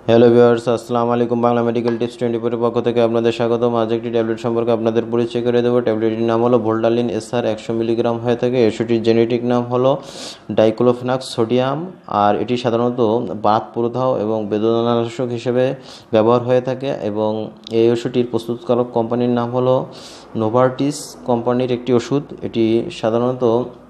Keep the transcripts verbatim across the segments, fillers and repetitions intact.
Hello viewers, আসসালামু আলাইকুম। Bangla medical tips twenty four এর পক্ষ থেকে আপনাদের স্বাগতম। আজ একটি ট্যাবলেট সম্পর্কে আপনাদের পরিচয় করে দেবো। ট্যাবলেটটির নাম হলো ভোল্টালিন এসআর, একশো মিলিগ্রাম হয়ে থাকে। এষটির জেনেটিক নাম হলো ডাইক্লোফেনাক সোডিয়াম, আর এটি সাধারণত বাত প্রদাহ এবং বেদনানাশক হিসেবে ব্যবহার হয়ে থাকে। এবং এই ওষুধটির প্রস্তুতকারক কোম্পানির নাম হলো নোভার্টিস কোম্পানির একটি ওষুধ। এটি সাধারণত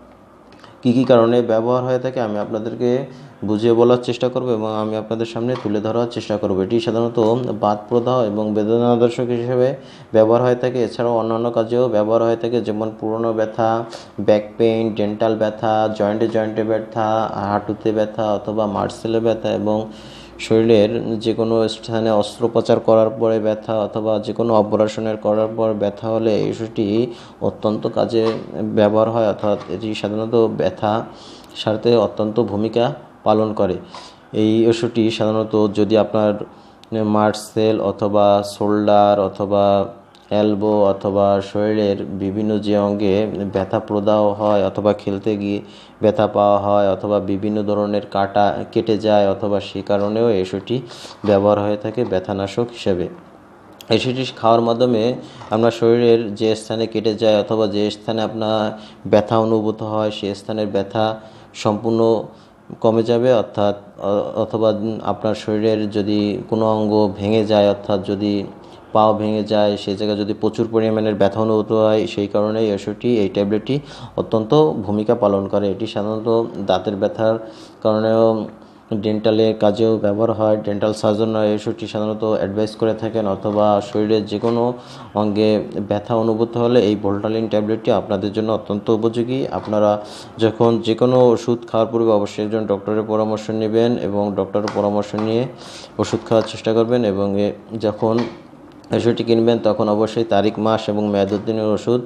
কী কী কারণে ব্যবহার হয়ে থাকে আমি আপনাদেরকে বুঝিয়ে বলার চেষ্টা করব এবং আমি আপনাদের সামনে তুলে ধরার চেষ্টা করব। এটি সাধারণত বাত প্রদাহ এবং বেদনানাশক হিসেবে ব্যবহার হয়ে থাকে। এছাড়াও অন্যান্য কাজেও ব্যবহার হয়ে থাকে, যেমন পুরনো ব্যথা, ব্যাক পেইন, ডেন্টাল ব্যথা, জয়েন্টে জয়েন্টে ব্যথা, হাঁটুতে ব্যথা অথবা মার্সেলে ব্যথা এবং শরীরের যে কোনো স্থানে অস্ত্রোপচার করার পরে ব্যথা অথবা যে কোনো অপারেশনের করার পর ব্যথা হলে এই ওষুধটি অত্যন্ত কাজে ব্যবহার হয়, অর্থাৎ এটি সাধারণত ব্যথা সারতে অত্যন্ত ভূমিকা পালন করে। এই ওষুধটি সাধারণত যদি আপনার মার্সেল অথবা শোল্ডার অথবা এলবো অথবা শরীরের বিভিন্ন যে অঙ্গে ব্যথা প্রদাহ হয় অথবা খেলতে গিয়ে ব্যথা পাওয়া হয় অথবা বিভিন্ন ধরনের কাটা কেটে যায় অথবা সে কারণেও এই ওষুধটি ব্যবহার হয়ে থাকে ব্যথানাশক হিসেবে। এই ওষুধটি খাওয়ার মাধ্যমে আপনার শরীরের যে স্থানে কেটে যায় অথবা যে স্থানে আপনার ব্যথা অনুভূত হয় সেই স্থানের ব্যথা সম্পূর্ণ কমে যাবে, অর্থাৎ অথবা আপনার শরীরের যদি কোনো অঙ্গ ভেঙে যায়, অর্থাৎ যদি পাও ভেঙে যায়, সেই জায়গায় যদি প্রচুর পরিমাণের ব্যথা অনুভূত হয়, সেই কারণে এই ওষুধটি এই ট্যাবলেটটি অত্যন্ত ভূমিকা পালন করে। এটি সাধারণত দাঁতের ব্যথার কারণেও ডেন্টালের কাজেও ব্যবহার হয়। ডেন্টাল সার্জনরা এই ওষুধটি সাধারণত অ্যাডভাইস করে থাকেন, অথবা শরীরের যে কোনো অঙ্গে ব্যথা অনুভূত হলে এই ভোল্টালিন ট্যাবলেটটি আপনাদের জন্য অত্যন্ত উপযোগী। আপনারা যখন যে কোনো ওষুধ খাওয়ার পূর্বে অবশ্যই একজন ডক্টরের পরামর্শ নেবেন এবং ডক্টরের পরামর্শ নিয়ে ওষুধ খাওয়ার চেষ্টা করবেন। এবং যখন ওষুধটি কিনবেন তখন অবশ্যই তারিখ, মাস এবং মেয়াদোত্তীর্ণের ওষুধ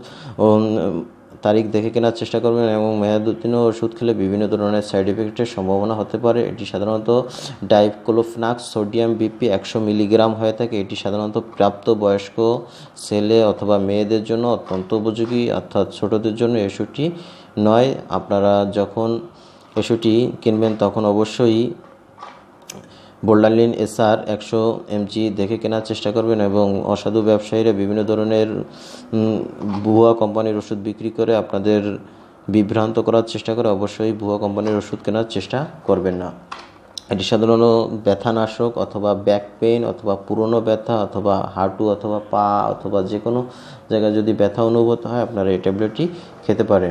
তারিখ দেখে কেনার চেষ্টা করবেন। এবং মেয়াদোত্তীর্ণ ওষুধ খেলে বিভিন্ন ধরনের সাইড এফেক্টের সম্ভাবনা হতে পারে। এটি সাধারণত ডাইক্লোফেনাক সোডিয়াম বিপি একশো মিলিগ্রাম হয়ে থাকে। এটি সাধারণত প্রাপ্তবয়স্ক ছেলে অথবা মেয়েদের জন্য অত্যন্ত উপযোগী, অর্থাৎ ছোটদের জন্য এই ওষুধটি নয়। আপনারা যখন ওষুধটি কিনবেন তখন অবশ্যই ভোল্টালিন এসআর একশো এমজি দেখে কেনার চেষ্টা করবেন। এবং অসাধু ব্যবসায়ীরা বিভিন্ন ধরনের ভুয়া কোম্পানির ওষুধ বিক্রি করে আপনাদের বিভ্রান্ত করার চেষ্টা করে, অবশ্যই ভুয়া কোম্পানির ওষুধ কেনার চেষ্টা করবেন না। এটি সাধারণত ব্যথানাশক অথবা ব্যাক পেইন অথবা পুরনো ব্যথা অথবা হাঁটু অথবা পা অথবা যে কোনো জায়গায় যদি ব্যথা অনুভূত হয় আপনারা এই ট্যাবলেটটি খেতে পারেন।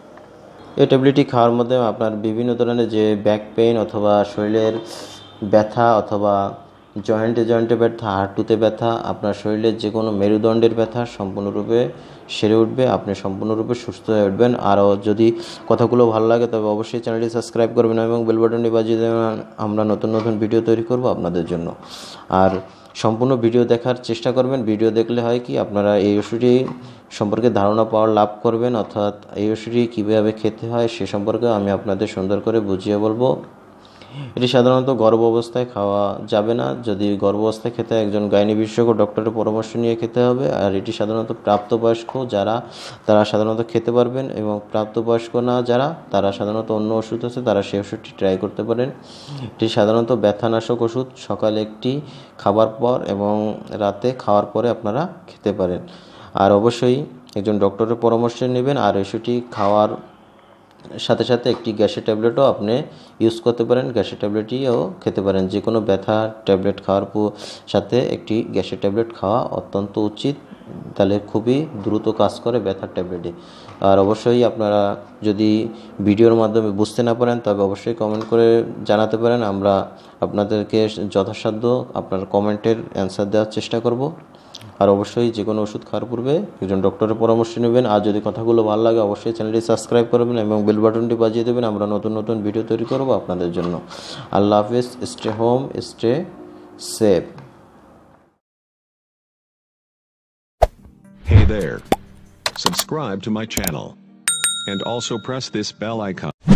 এই ট্যাবলেটটি খাওয়ার মাধ্যমে আপনার বিভিন্ন ধরনের যে ব্যাক পেইন অথবা শরীরের ব্যথা অথবা জয়েন্টে জয়েন্টে ব্যথা, হাঁটুতে ব্যথা, আপনার শরীরের যে কোনো মেরুদণ্ডের ব্যথা সম্পূর্ণরূপে সেরে উঠবে, আপনি সম্পূর্ণরূপে সুস্থ হয়ে উঠবেন। আরও যদি কথাগুলো ভালো লাগে তবে অবশ্যই চ্যানেলটি সাবস্ক্রাইব করবেন এবং বেল বাটনটি বাজিয়ে দেবেন। আমরা নতুন নতুন ভিডিও তৈরি করব আপনাদের জন্য। আর সম্পূর্ণ ভিডিও দেখার চেষ্টা করবেন। ভিডিও দেখলে হয় কি আপনারা এই ওষুধটি সম্পর্কে ধারণা পাওয়ার লাভ করবেন, অর্থাৎ এই ওষুধটি কীভাবে খেতে হয় সে সম্পর্কে আমি আপনাদের সুন্দর করে বুঝিয়ে বলবো। এটি সাধারণত গর্ভ অবস্থায় খাওয়া যাবে না। যদি গর্ভ অবস্থায় খেতে হয় একজন গাইনি বিশেষজ্ঞ ডক্টরের পরামর্শ নিয়ে খেতে হবে। আর এটি সাধারণত প্রাপ্তবয়স্ক যারা তারা সাধারণত খেতে পারবেন, এবং প্রাপ্তবয়স্ক না যারা তারা সাধারণত অন্য ওষুধ আছে তারা সেই ওষুধটি ট্রাই করতে পারেন। এটি সাধারণত ব্যথানাশক ওষুধ, সকালে একটি খাবার পর এবং রাতে খাওয়ার পরে আপনারা খেতে পারেন। আর অবশ্যই একজন ডক্টরের পরামর্শ নেবেন। আর ওষুধটি খাওয়ার সাথে সাথে একটি গ্যাসের ট্যাবলেটও আপনি ইউজ করতে পারেন, গ্যাসের ট্যাবলেটটিও খেতে পারেন। যে কোনো ব্যথা ট্যাবলেট খাওয়ার সাথে একটি গ্যাসের ট্যাবলেট খাওয়া অত্যন্ত উচিত, তাহলে খুবই দ্রুত কাজ করে ব্যথার ট্যাবলেটে। আর অবশ্যই আপনারা যদি ভিডিওর মাধ্যমে বুঝতে না পারেন তবে অবশ্যই কমেন্ট করে জানাতে পারেন, আমরা আপনাদেরকে যথাসাধ্য আপনার কমেন্টের অ্যান্সার দেওয়ার চেষ্টা করব। আর অবশ্যই যে কোনো ওষুধ খাওয়ার পূর্বে একজন ডক্টরের পরামর্শ নেবেন। আর যদি কথাগুলো ভালো লাগে অবশ্যই চ্যানেলটি সাবস্ক্রাইব করবেন এবং বেল বাটনটি বাজিয়ে দেবেন। আমরা নতুন নতুন ভিডিও তৈরি করব আপনাদের জন্য। আল্লাহ হাফেজ। Stay home, stay safe. Hey there. Subscribe to my channel. And also press this bell icon.